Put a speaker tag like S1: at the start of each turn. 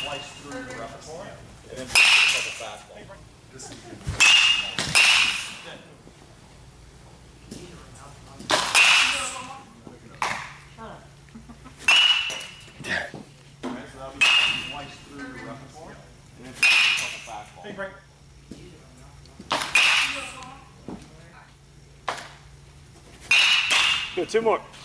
S1: twice through the repertoire, and then pick up a fastball. This is good. Twice through the repertoire, and then pick up a fastball. Hey, Frank.
S2: Good, two more.